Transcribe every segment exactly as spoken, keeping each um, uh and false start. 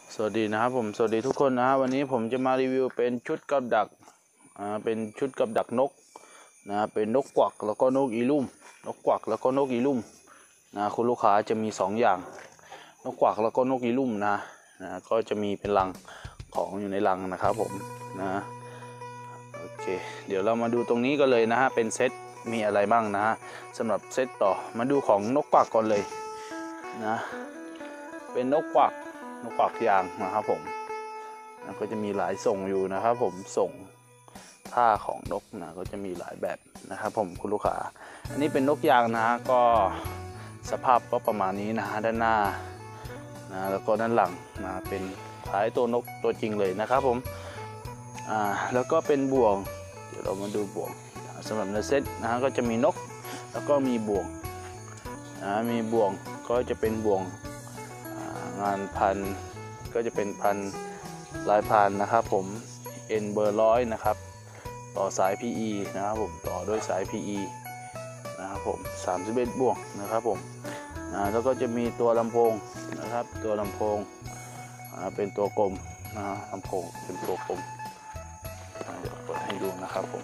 สวัสดีนะครับผมสวัสดีทุกคนนะวันนี้ผมจะมารีวิวเป็นชุดกับดักอ่าเป็นชุดกับดักนกนะเป็นนกกวักแล้วก็นกอีลุ่มนกกวักแล้วก็นกอีลุ่มนะคุณลูกค้าจะมีสองอย่างนกกวักแล้วก็นกอีลุ่มนะนะก็จะมีเป็นรังของอยู่ในรังนะครับผมนะโอเคเดี๋ยวเรามาดูตรงนี้กันเลยนะฮะเป็นเซตมีอะไรบ้างนะฮะสำหรับเซตต่อมาดูของนกกวักก่อนเลยนะเป็นนกกวักนกกวักยางนะครับผมนะก็จะมีหลายทรงอยู่นะครับผมส่งท่าของนกนะก็จะมีหลายแบบนะครับผมคุณลูกค้าอันนี้เป็นนกยางนะก็สภาพก็ประมาณนี้นะฮะด้านหน้านะแล้วก็ด้านหลังนะเป็นคล้ายตัวนกตัวจริงเลยนะครับผมอ่าแล้วก็เป็นบ่วงเดี๋ยวเรามาดูบ่วงสำหรับในเซตนะฮะก็จะมีนกแล้วก็มีบ่วงนะมีบ่วงก็จะเป็นบ่วงงานพันก็จะเป็นพันลายพันนะครับผม N เบอร์ร้อยนะครับต่อสาย พี อี นะครับผมต่อด้วยสาย พี อี นะครับผมสามสิบเอ็ดบ่วงนะครับผมนะแล้วก็จะมีตัวลำโพงนะครับตัวลำโพงเป็นตัวกลมนะลำโพงเป็นตัวกลมเดี๋ยวเปิดให้ดูนะครับผม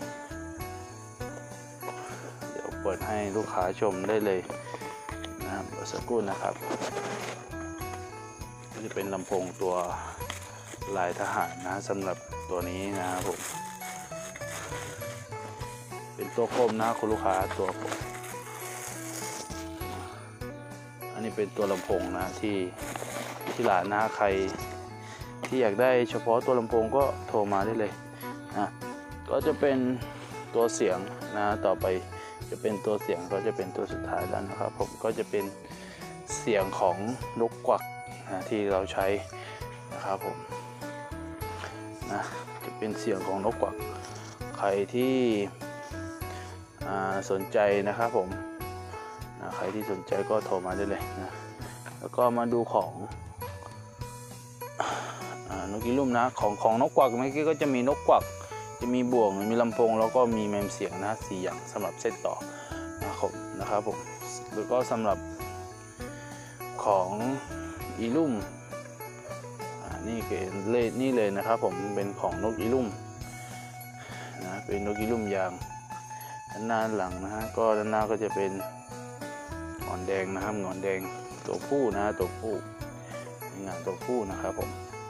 เดี๋ยวเปิดให้ลูกค้าชมได้เลยนะครับสักครู่นะครับจะเป็นลำโพงตัวลายทหารนะสำหรับตัวนี้นะครับผมเป็นตัวกลมนะคุณลูกค้าตัวกลมอันนี้เป็นตัวลำโพงนะที่ที่ร้านนะใครที่อยากได้เฉพาะตัวลำโพงก็โทรมาได้เลยนะก็จะเป็นตัวเสียงนะต่อไปจะเป็นตัวเสียงก็จะเป็นตัวสุดท้ายแล้วนะครับผมก็จะเป็นเสียงของนกกวักนะที่เราใช้นะครับผมนะจะเป็นเสียงของนกกวักใครที่สนใจนะครับผมนะใครที่สนใจก็โทรมาได้เลยนะแล้วก็มาดูของนกอีลุ่มนะของของนกกวักเมื่อกี้ก็จะมีนกกวักจะมีบ่วงมีลำโพงแล้วก็มีแมมเสียงนะสี่อย่างสำหรับเซตต่อนะครับนะครับผมแล้วก็สำหรับของอีลุ่มนี่เกณฑ์เลดนี่เลยนะครับผมเป็นของนกอีลุ่มนะเป็นนกอีลุ่มยางด้านหน้าหลังนะฮะก็ด้านหน้าก็จะเป็นหงอนแดงนะครับหงอนแดงตัวผู้นะตัวผู้งานตัวผู้นะครับผม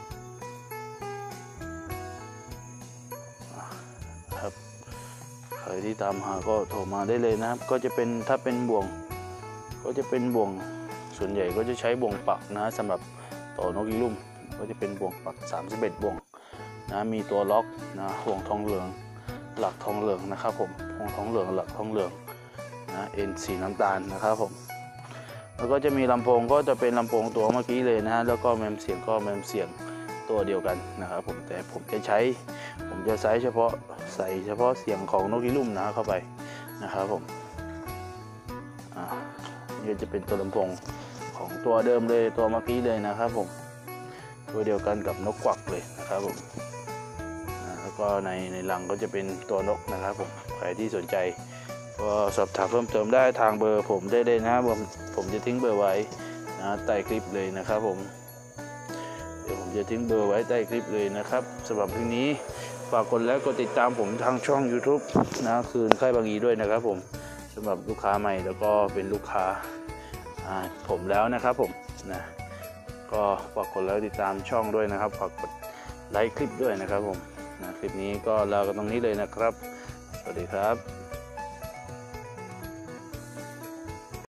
ครับใครที่ตามหาก็โทรมาได้เลยนะครับก็จะเป็นถ้าเป็นบ่วงก็จะเป็นบ่วงส่วนใหญ่ก็จะใช้บ่วงปักนะสำหรับต่อนกอีลุ่มก็จะเป็นบ่วงปักสามสิบเอ็ดบ่วงนะมีตัวล็อกนะห่วงทองเหลืองหลักทองเหลืองนะครับผมห่วงทองเหลืองหลักทองเหลืองนะเอ็นสีน้ำตาลนะครับผมแล้วก็จะมีลำโพงก็จะเป็นลำโพงตัวเมื่อกี้เลยนะแล้วก็แมมเสียงก็แมมเสียงตัวเดียวกันนะครับผมแต่ผมจะใช้ผมจะใช้เฉพาะใส่เฉพาะเสียงของนกอีลุ่มนะเข้าไปนะครับผมอ่านี่จะเป็นตัวลำโพงของตัวเดิมเลยตัวเมื่อกี้เลยนะครับผมตัวเดียวกันกับนกกวักเลยนะครับผมแล้วก็ในในรังก็จะเป็นตัวนกนะครับผมใครที่สนใจก็สอบถามเพิ่มเติมได้ทางเบอร์ผมได้เลยนะผมผมจะทิ้งเบอร์ไว้นะใต้คลิปเลยนะครับผมเดี๋ยวผมจะทิ้งเบอร์ไว้ใต้คลิปเลยนะครับสำหรับคลิปนี้ฝากกดแล้วกดติดตามผมทางช่อง ยูทูบ นะคืนค่ายบางอีด้วยนะครับผมสำหรับลูกค้าใหม่แล้วก็เป็นลูกค้าผมแล้วนะครับผมนะก็ฝากกดแล้วติดตามช่องด้วยนะครับฝากกดไลค์คลิปด้วยนะครับผมนะคลิปนี้ก็ลากันตรงนี้เลยนะครับสวัสดีครับ